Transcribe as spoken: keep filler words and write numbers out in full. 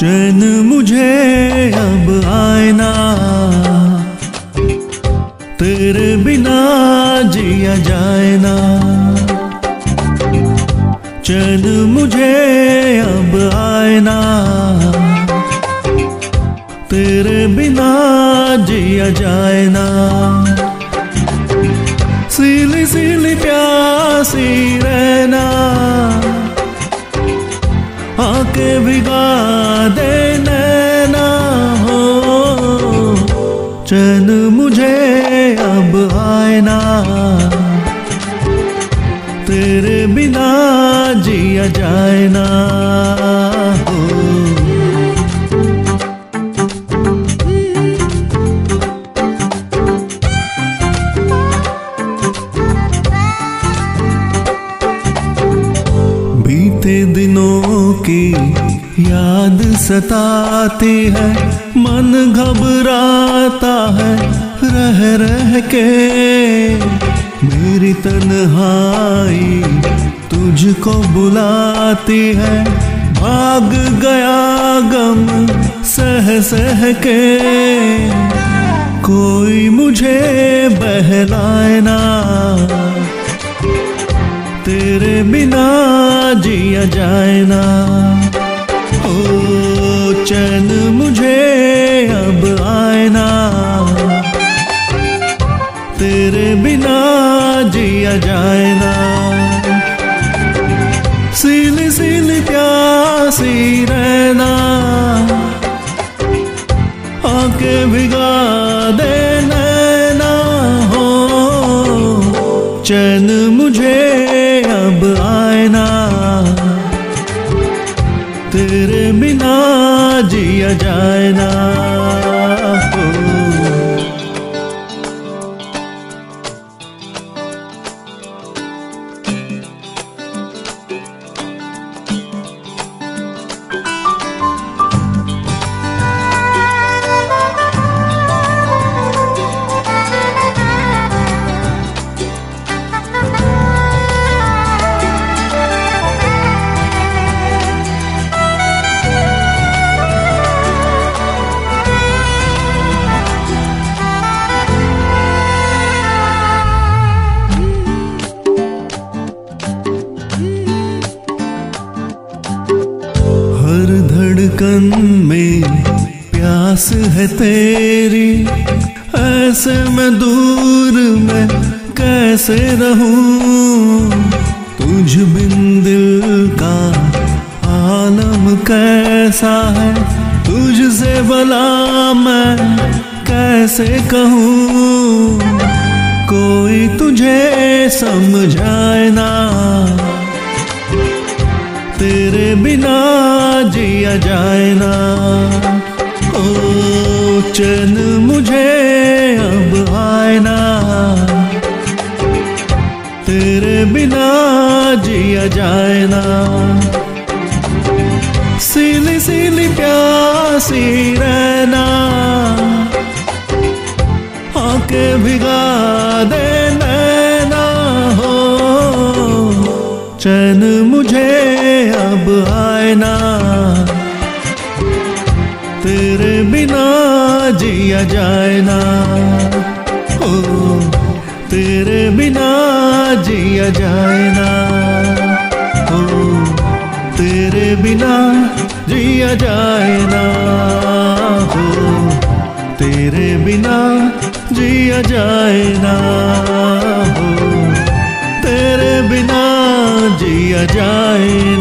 चैन मुझे अब आए ना, तेरे बिना जिया जाए ना। चैन मुझे अब आए ना, तेरे बिना जिया जाए ना। सीली सीली प्यासी रहना, आके भिगा दे नैना हो। चैन मुझे अब आए ना, तेरे बिना जिया जाए ना हो। बीते दिनों की याद सताती है, मन घबराता है रह रह के। मेरी तन्हाई तुझको बुलाती है, भाग गया गम सह सह के। कोई मुझे बहलाए ना, तेरे बिना जिया जाए ना। ओ चैन मुझे अब आए ना, तेरे बिना जिया जाए ना। सीली सीली प्यासी रहना, आके भिगा दे नैना हो। चैन मुझे अब आए ना, तेरे बिना जिया जाए ना हो। हर धड़कन में प्यास है तेरी, ऐसे मैं दूर मैं कैसे रहूं। तुझ बिन दिल का आलम कैसा है, तुझसे भला मैं कैसे कहूं। कोई तुझे समझाए ना, तेरे बिना जिया जाए ना। ओ चैन मुझे अब आए ना, तेरे बिना जिया जाए ना। सीली सीली प्यासी रहना, आके भिगा दे नैना हो। चैन मुझे अब आए ना, तेरे बिना जिया जाए ना। ओ तेरे बिना जिया जाए ना। ओ तेरे बिना जिया जाए ना हो। तेरे बिना जिया जाए ना हो। तेरे बिना जिया जाए